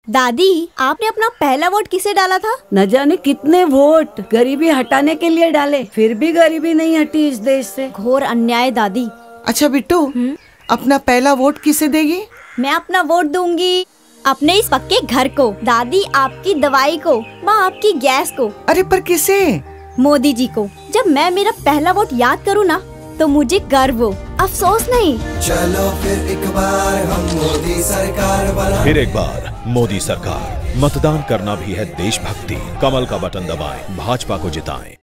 दादी, आपने अपना पहला वोट किसे डाला था? न जाने कितने वोट गरीबी हटाने के लिए डाले, फिर भी गरीबी नहीं हटी इस देश से। घोर अन्याय दादी। अच्छा बिट्टू, अपना पहला वोट किसे देगी? मैं अपना वोट दूंगी अपने इस पक्के घर को, दादी आपकी दवाई को, माँ आपकी गैस को। अरे पर किसे? मोदी जी को। जब मैं मेरा पहला वोट याद करूँ ना तो मुझे गर्व हो, अफसोस नहीं। चलो फिर एक बार हम मोदी सरकार बना। फिर एक बार मोदी सरकार। मतदान करना भी है देशभक्ति। कमल का बटन दबाएं, भाजपा को जिताएं।